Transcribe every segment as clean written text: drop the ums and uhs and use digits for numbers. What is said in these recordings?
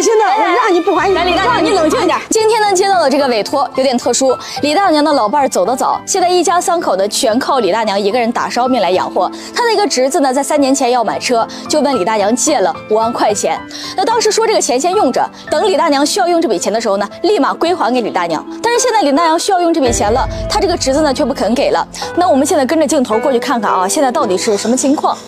良心的，我让你不还你。 来，李大娘，你冷静一点。今天呢，接到的这个委托有点特殊。李大娘的老伴儿走得早，现在一家3口呢，全靠李大娘一个人打烧饼来养活。她的一个侄子呢，在3年前要买车，就问李大娘借了5万块钱。那当时说这个钱先用着，等李大娘需要用这笔钱的时候呢，立马归还给李大娘。但是现在李大娘需要用这笔钱了，她这个侄子呢却不肯给了。那我们现在跟着镜头过去看看啊，现在到底是什么情况？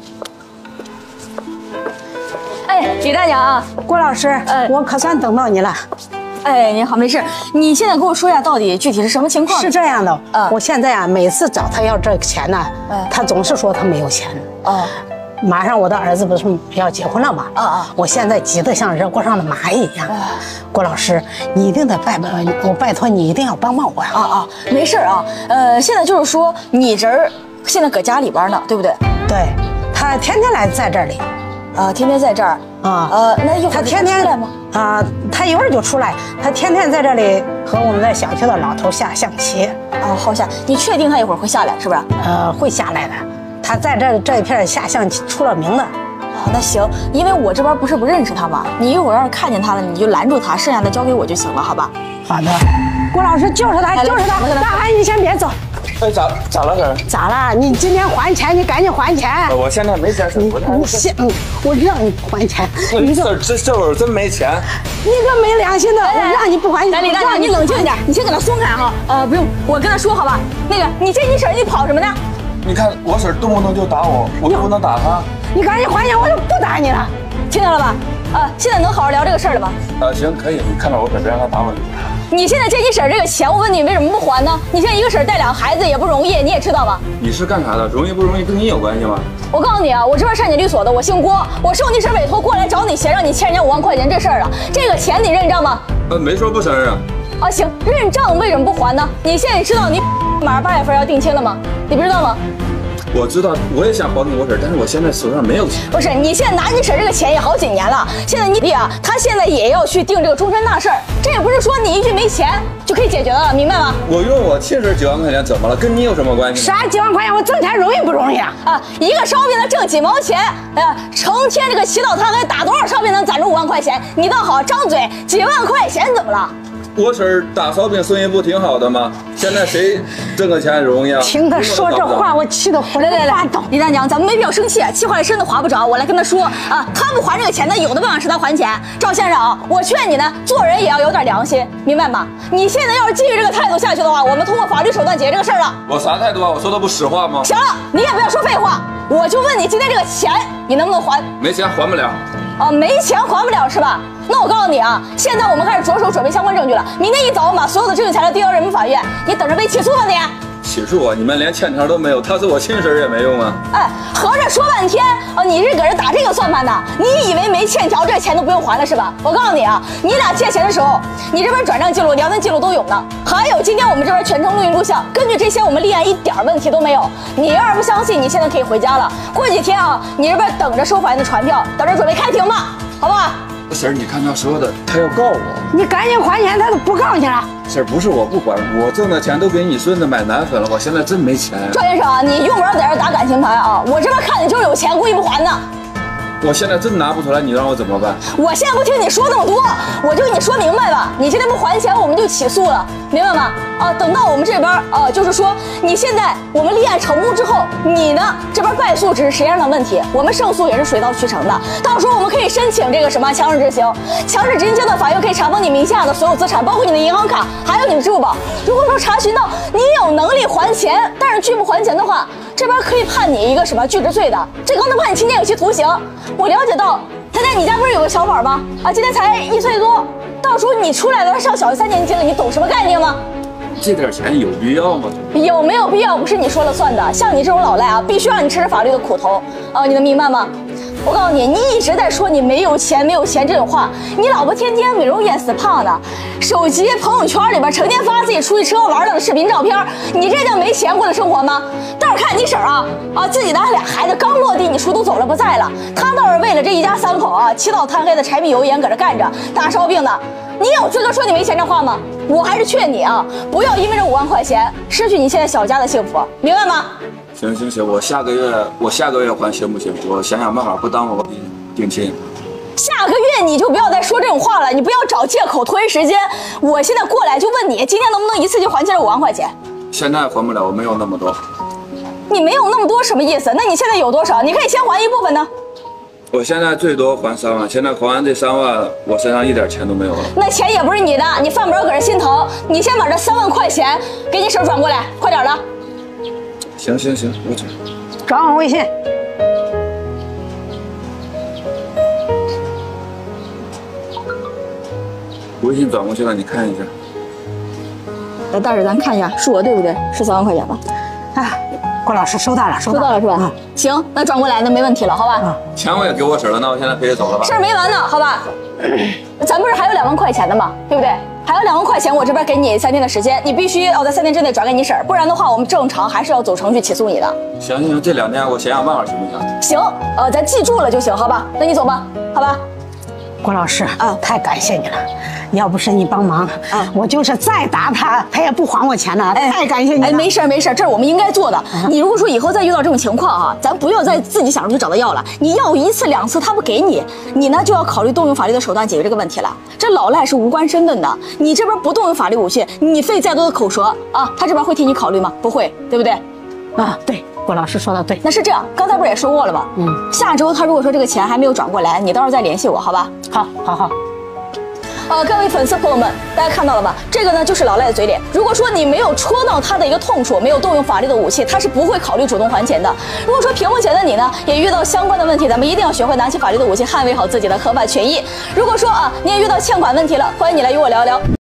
哎，李大娘啊， 郭老师，我可算等到你了。 哎，您好，没事。你现在跟我说一下，到底具体是什么情况？ 是这样的，我现在啊，每次找他要这个钱呢，他总是说他没有钱。马上我的儿子不是要结婚了吗？我现在急得像热锅上的蚂蚁一样。郭老师，你一定得我拜托你一定要帮帮我呀！ 没事啊。现在就是说你侄儿现在搁家里边呢，对不对？ 对，他天天来在这里。 天天在这儿那一会儿他天天出来吗？ 他一会儿就出来。他天天在这里和我们在小区的老头下象棋。 好下，你确定他一会儿会下来是不是？ 会下来的。他在这一片下象棋出了名的。 那行，因为我这边不是不认识他吗？你一会儿要是看见他了，你就拦住他，剩下的交给我就行了，好吧？ 好的。郭老师，就是他，就是他。大阿姨，你先别走。 哎，咋了哥？ 咋了？你今天还钱，你赶紧还钱。 我现在没钱， 我让你还钱。 你这会儿真没钱。 你个没良心的，我让你不还你。 来，李大娘，你冷静一点，你先给他松开哈。不用，我跟他说好吧。那个，你这你婶你跑什么呢？ 你看我婶动不动就打我，我又不能打她。 你赶紧还钱，我就不打你了。 听见了吧？现在能好好聊这个事儿了吧？ 行，可以。你看到我婶，别让她打我。 你现在借你婶这个钱，我问你为什么不还呢？你现在一个婶带2个孩子也不容易，你也知道吧？ 你是干啥的？容易不容易跟你有关系吗？ 我告诉你啊，我这边善解律所的，我姓郭，我受你婶委托过来找你钱，让你欠人家5万块钱这事儿啊，这个钱你认账吗？ 没说不承认啊。 行，认账为什么不还呢？你现在知道你马上8月份要定亲了吗？你不知道吗？ 我知道，我也想帮助我婶，但是我现在手上没有钱。 不是，你现在拿你婶这个钱也好几年了，现在你弟啊，他现在也要去定这个终身大事儿，这也不是说你一句没钱就可以解决的了，明白吗？我用我亲婶9万块钱怎么了？跟你有什么关系？ 啥几万块钱？我挣钱容易不容易啊？ 一个烧饼能挣几毛钱，成天这个祈祷他还打多少烧饼能攒出5万块钱？你倒好，张嘴几万块钱怎么了？ 我婶打烧饼生意不挺好的吗？现在谁挣个钱容易啊？ 听他说这话，我气得浑身发抖。 李大娘，咱们没必要生气，气坏了身子划不着。我来跟他说他不还这个钱，那有的办法是他还钱。赵先生我劝你呢，做人也要有点良心，明白吗？你现在要是继续这个态度下去的话，我们通过法律手段解决这个事儿了。 我啥态度啊？我说的不实话吗？ 行了，你也不要说废话，我就问你今天这个钱你能不能还？ 没钱还不了。 没钱还不了是吧？那我告诉你现在我们开始着手准备相关证据了。明天一早我们把所有的证据材料递到人民法院，你等着被起诉吧你。 起诉我？你们连欠条都没有，他是我亲婶也没用啊。 合着说半天你是搁这打这个算盘的？你以为没欠条这钱都不用还了是吧？我告诉你你俩借钱的时候，你这边转账记录、聊天记录都有呢。还有今天我们这边全程录音录像，根据这些我们立案一点问题都没有。你要是不相信，你现在可以回家了。过几天你这边等着收法院的传票，等着准备开庭吧，好不好？ 婶儿，你看他说的，他要告我。 你赶紧还钱，他都不告你了。 婶儿，不是我不还，我挣的钱都给你孙子买奶粉了，我现在真没钱。 赵先生你用不着在这打感情牌我这边看你就是有钱，故意不还呢。 我现在真拿不出来，你让我怎么办？ 我现在不听你说那么多，我就跟你说明白吧。你现在不还钱，我们就起诉了，明白吗？等到我们这边就是说你现在我们立案成功之后，你呢这边败诉只是时间上的问题，我们胜诉也是水到渠成的。到时候我们可以申请这个什么强制执行，强制执行阶段，法院可以查封你名下的所有资产，包括你的银行卡，还有你的支付宝。如果说查询到你有能力还钱，但是拒不还钱的话，这边可以判你一个什么拒执罪的，最高能判你7年有期徒刑。我了解到，太太，你家不是有个小宝吗？今年才1岁多，到时候你出来了，上小学3年级了，你懂什么概念吗？ 这点钱有必要吗？ 有没有必要不是你说了算的，像你这种老赖必须让你吃法律的苦头你能明白吗？我告诉你，你一直在说你没有钱这种话，你老婆天天美容院死胖的，手机朋友圈里边成天发自己出去吃喝玩乐的视频照片，你这叫没钱过的生活吗？倒是看你婶自己的2孩子刚落地，你叔都走了不在了，她倒是为了这一家3口起早贪黑的柴米油盐搁这干着大烧饼呢。你有资格说你没钱这话吗？我还是劝你不要因为这5万块钱失去你现在小家的幸福，明白吗？ 行，我下个月还行不行？我想想办法，不耽误我定亲。 下个月你就不要再说这话了，你不要找借口拖时间。我现在过来就问你，今天能不能一次就还清这5万块钱？ 现在还不了，我没有那么多。 你没有那么多什么意思？那你现在有多少？你可以先还一部分呢。 我现在最多还3万，现在还完这3万，我身上一点钱都没有了。 那钱也不是你的，你犯不着搁这心疼。你先把这3万块钱给你婶转过来，快点的。 行，我转。 转我微信。 微信转过去了，你看一下。 来，大婶，咱看一下，数额对不对？是3万块钱吧？ 啊，郭老师收到了， 收到了是吧？行，那转过来那没问题了，好吧？ 钱我也给我婶了，那我现在可以走了吧？ 事儿没完呢，好吧？咱不是还有2万块钱的吗？对不对？还有2万块钱，我这边给你3天的时间，你必须要在3天之内转给你婶儿，不然的话，我们正常还是要走程序起诉你的。 行，这2天我想想办法行不行？ 行，咱记住了就行，好吧？那你走吧，好吧？ 郭老师啊，太感谢你了，要不是你帮忙啊，我就是再打他，他也不还我钱呢。太感谢你了。 没事，这是我们应该做的。你如果说以后再遇到这种情况啊，咱不要再自己想着去找他要了，你要1次2次他不给你，你呢就要考虑动用法律的手段解决这个问题了。这老赖是无关身份的，你这边不动用法律武器，你费再多的口舌啊，他这边会替你考虑吗？不会，对不对？ 啊，对。郭老师说的对， 那是这样，刚才不是也说过了吗？下周他如果说这个钱还没有转过来，你到时候再联系我，好吧？ 好。 各位粉丝朋友们，大家看到了吧？这个呢就是老赖的嘴脸。如果说你没有戳到他的一个痛处，没有动用法律的武器，他是不会考虑主动还钱的。如果说屏幕前的你呢，也遇到相关的问题，咱们一定要学会拿起法律的武器，捍卫好自己的合法权益。如果说你也遇到欠款问题了，欢迎你来与我聊聊。